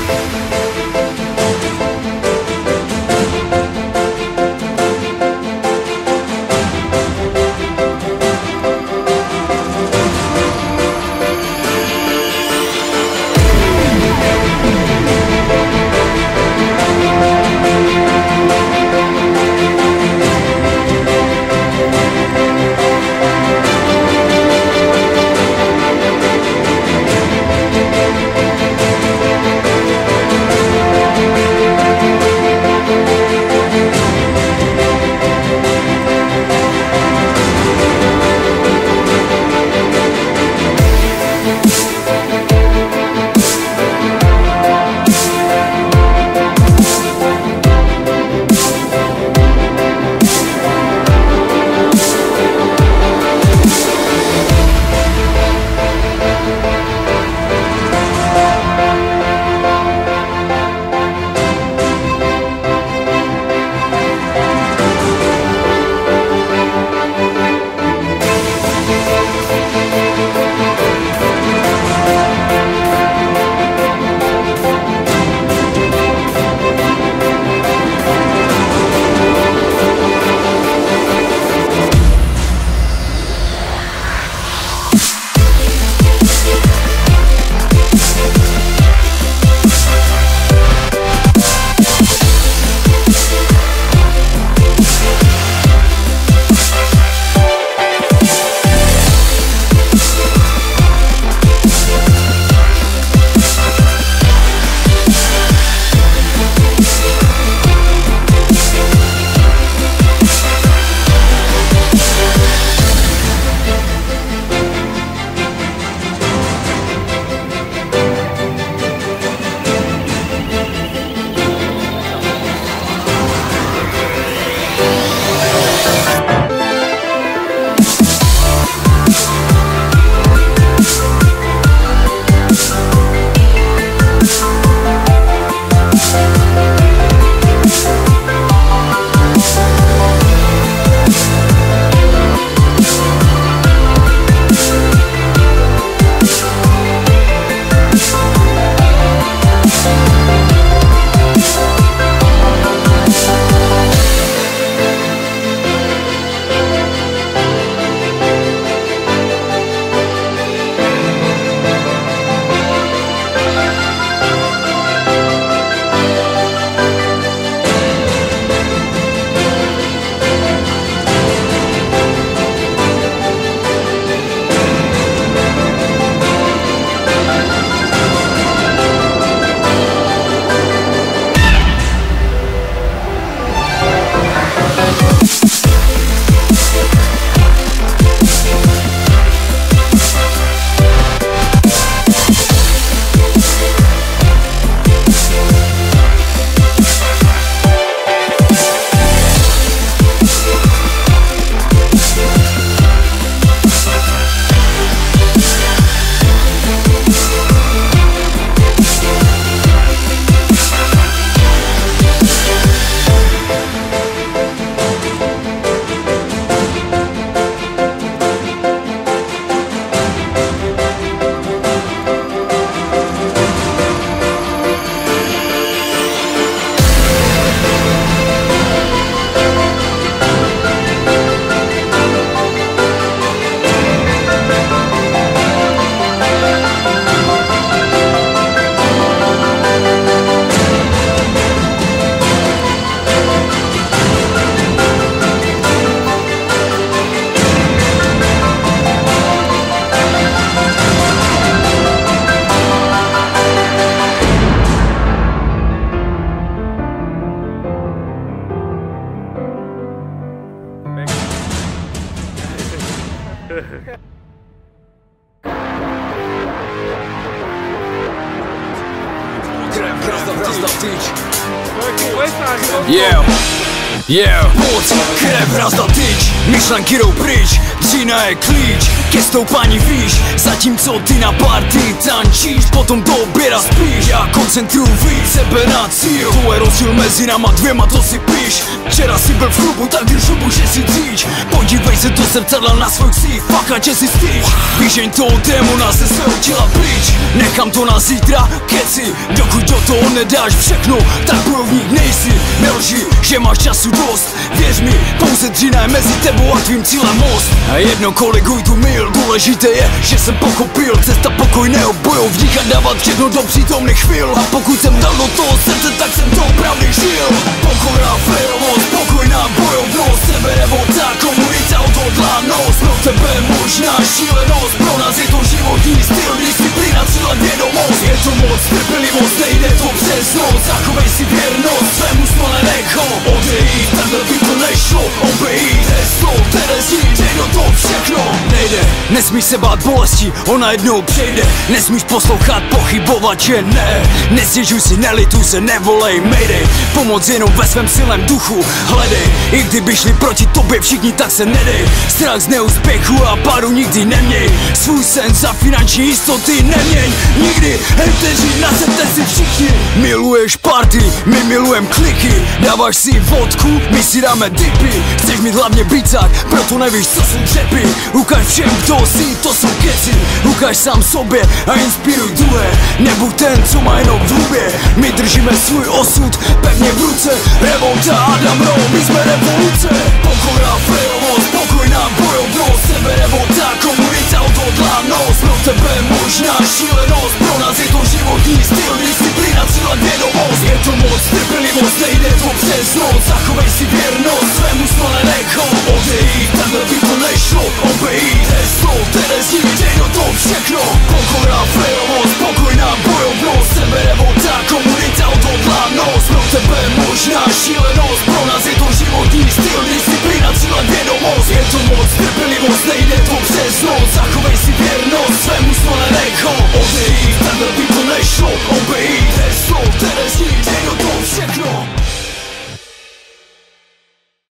Poți, krev rozdatić, mieszanki pryć, wcina je klič, keď stoupání víš, zatímco ty na party tančíš, potom do oběda spíš. Já koncentruju víc sebe na cíl, to je rozdíl mezi náma dvěma, to si píš. Včera si byl v klubu, tak když žubu, že si cíč, podívej se do zrcadla na svoj ksích, fakt že si stýč. Vyžeň toho démona ze svého těla pryč, nechám to na zítra, keci, dokud do toho nedáš všechno, tak bojovník nejsi. Nelži, že máš času dost, věř mi, pouze dřina je mezi tebou a tvým cílem most. A jedno koliguj tu mil, důležité je, že jsem pochopil, cesta pokojného bojovníka dávat všechno do přítomných chvil. A pokud jsem dal do toho srdce, tak jsem to opravdu žil. Pokora, férovost, pokojná bojovnost, seberevolta, komunita, odhodlanost. Pro tebe možná šílenost, pro nás je to životní styl, disciplína, cíle, vědomost. Je to moc, trpělivost, nejde to přes noc. Zachovej si věrnost, svému snu nenech ho odejít, takhle by to nešlo. Obejít heslo, Terezí, dej do toho všechno. Nejde, nesmíš se bát bolesti, ona jednou přejde. Nesmíš poslouchat, pochybovat, že ne. Nestěžuj si, nelituj se, nevolej, mayday. Pomoc jenom ve svém silném duchu hledej. I kdyby šli proti tobě všichni, tak se nedej. Strach z neúspěchu a pádu nikdy neměj. Svůj sen za finanční jistoty neměň nikdy. Hejteři, nasedte si všichni. Miluješ party, my milujem kliky. Dáváš si vodku, my si dáme dipy. Chceš mít hlavně bicák, proto nevíš, co jsou dřepy. Ukaž všem, kdo jsi, to jsou keci. Ukaž sám sobě a inspiruj druhé. Nebuď ten, co má jenom v hubě. My držíme svůj osud pevně v ruce. Revolta, Adam Rowe, my jsme revoluce. Pokora, férovost, pokojná bojovnost, seberevolta, komunita, odhodlanost. Pro tebe možná šílenost, pro nás je to životní styl, disciplína, cíle, vědomost. Je to moc, trpělivost, nejde to přes noc. Zachovej si věrnost, svému snu nenech ho odejít, takhle by to nešlo. Obejít heslo, Terezí, dej do toho všechno. Pokora, férovost, pokojná bojovnost, seberevolta, komunita, odhodlanost. Pro tebe možná šílenost, pro nás je to životní styl, disciplína, cíle, vědomost. Je to moc, trpělivost, nejde to přes noc.